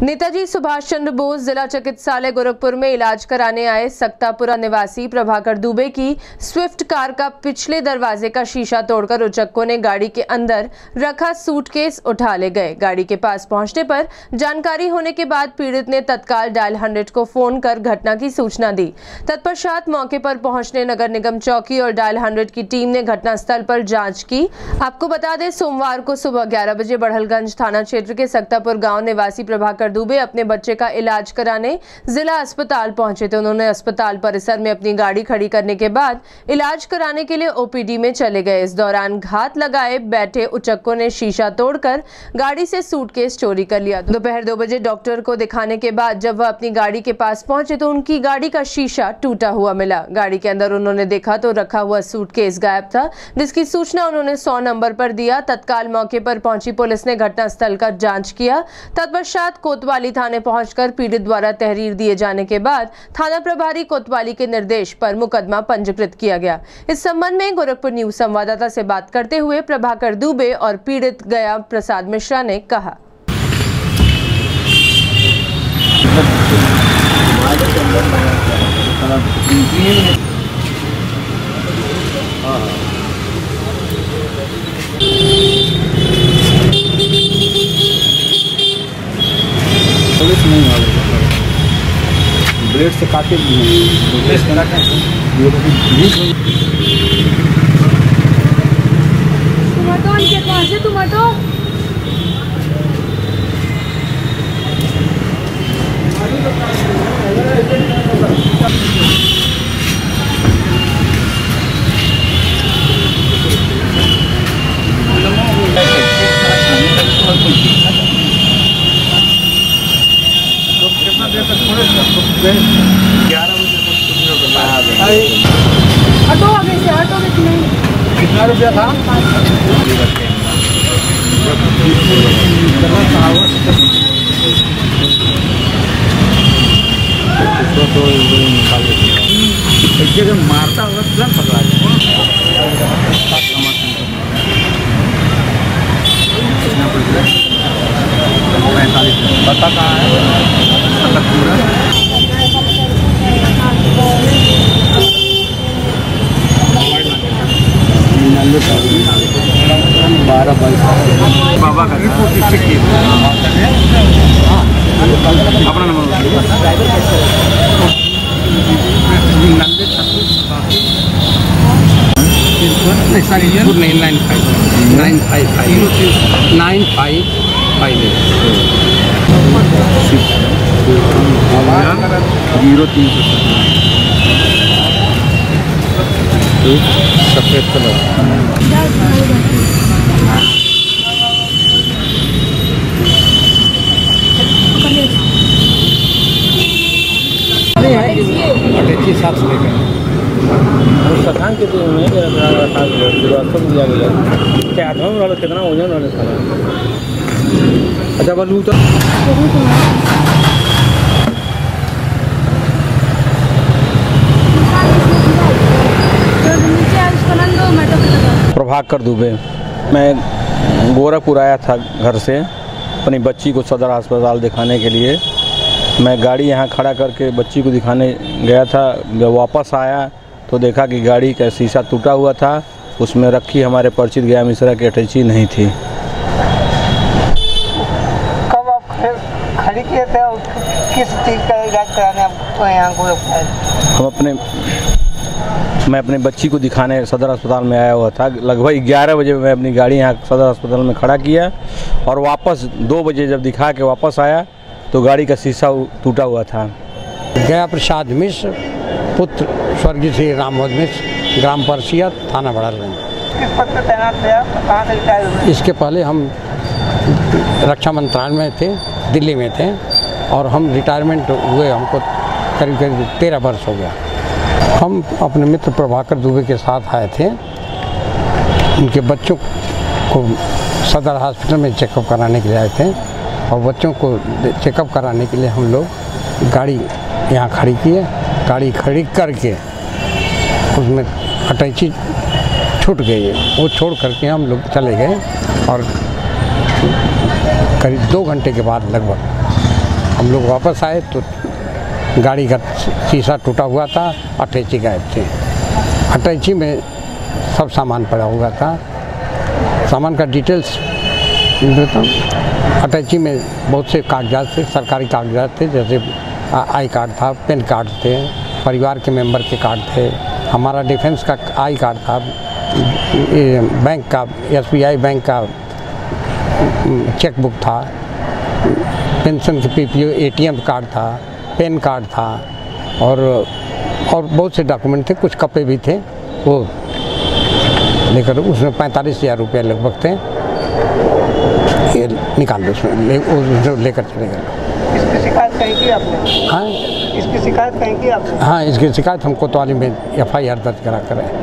नेताजी सुभाष चंद्र बोस जिला चिकित्सालय गोरखपुर में इलाज कराने आए सक्तापुरा निवासी प्रभाकर दुबे की स्विफ्ट कार का पिछले दरवाजे का शीशा तोड़कर उचक्कों ने गाड़ी के अंदर रखा सूटकेस उठा ले गए। गाड़ी के पास पहुंचने पर जानकारी होने के बाद पीड़ित ने तत्काल डायल 100 को फोन कर घटना की सूचना दी। तत्पश्चात मौके पर पहुंचने नगर निगम चौकी और डायल 100 की टीम ने घटनास्थल पर जाँच की। आपको बता दें, सोमवार को सुबह 11 बजे बड़हलगंज थाना क्षेत्र के सक्तापुर गाँव निवासी प्रभाकर दुबे अपने बच्चे का इलाज कराने जिला अस्पताल पहुंचे थे। उन्होंने अस्पताल परिसर में अपनी गाड़ी खड़ी करने के बाद इलाज कराने के लिए ओपीडी में चले गए। इस दौरान घात लगाए बैठे उचक्कों ने शीशा तोड़कर गाड़ी से सूटकेस चोरी कर लिया। दोपहर 2 बजे डॉक्टर को दिखाने के बाद जब वह अपनी गाड़ी के पास पहुंचे तो उनकी गाड़ी का शीशा टूटा हुआ मिला। गाड़ी के अंदर उन्होंने देखा तो रखा हुआ सूटकेस गायब था, जिसकी सूचना उन्होंने 100 नंबर पर दिया। तत्काल मौके पर पहुंची पुलिस ने घटनास्थल का जांच किया। तत्पश्चात कोतवाली थाने पहुंचकर पीड़ित द्वारा तहरीर दिए जाने के बाद थाना प्रभारी कोतवाली के निर्देश पर मुकदमा पंजीकृत किया गया। इस संबंध में गोरखपुर न्यूज संवाददाता से बात करते हुए प्रभाकर दुबे और पीड़ित गया प्रसाद मिश्रा ने कहा। पुलिस नहीं आ रही, ब्लेड से काटे कितना रुपया था? मारता होगा तुरंत पकड़ा पता कहाँ है? बाबा का अपना नंबर 955 सफेद कलर अटैची साथ लेकर स्थान के दिया गया क्या वाला कितना वजन वाले सारा। अच्छा बोलूँ तो प्रभाकर दुबे, मैं गोरखपुर आया था घर से अपनी बच्ची को सदर अस्पताल दिखाने के लिए। मैं गाड़ी यहाँ खड़ा करके बच्ची को दिखाने गया था। जब वापस आया तो देखा कि गाड़ी का शीशा टूटा हुआ था, उसमें रखी हमारे परिचित गया मिश्रा की अटैची नहीं थी। कब आप खड़ी किए थे और किस चीज़ का इलाज कराने आपको यहाँ गोरखपुर? मैं अपने बच्ची को दिखाने सदर अस्पताल में आया हुआ था। लगभग 11 बजे मैं अपनी गाड़ी यहाँ सदर अस्पताल में खड़ा किया और वापस 2 बजे जब दिखा के वापस आया तो गाड़ी का शीशा टूटा हुआ था। गया प्रसाद मिश्र, पुत्र स्वर्गीय श्री रामोद मिश्र, ग्राम परसिया, थाना बड़हलगंज। किस पद पर तैनात थे आप? कहाँ से रिटायर हुए? इसके पहले हम रक्षा मंत्रालय में थे, दिल्ली में थे और हम रिटायरमेंट हुए, हमको करीब 13 वर्ष हो गया। हम अपने मित्र प्रभाकर दुबे के साथ आए थे। उनके बच्चों को सदर हॉस्पिटल में चेकअप कराने के लिए आए थे और बच्चों को चेकअप कराने के लिए हम लोग गाड़ी यहाँ खड़ी किए। गाड़ी खड़ी करके उसमें अटैची छूट गई है, वो छोड़ करके हम लोग चले गए और करीब 2 घंटे के बाद लगभग हम लोग वापस आए तो गाड़ी का शीशा टूटा हुआ था, अटैची गायब थे। अटैची में सब सामान पड़ा हुआ था। सामान का डिटेल्स देता हूँ। अटैची में बहुत से कागजात थे, सरकारी कागजात थे, जैसे आई कार्ड था, पैन कार्ड थे, परिवार के मेंबर के कार्ड थे, हमारा डिफेंस का आई कार्ड था, बैंक का SBI बैंक का चेक बुक था, पेंशन के PPO ATM कार्ड था, पैन कार्ड था और बहुत से डॉक्यूमेंट थे, कुछ कपड़े भी थे, वो लेकर उसमें 45,000 रुपये लगभग थे, ये निकाल दो उसमें लेकर चले गए। इसकी शिकायत कहीं की आपने? हाँ, इसकी शिकायत कहीं की आपने? हाँ, इसकी शिकायत हम कोतवाली में FIR दर्ज करा कर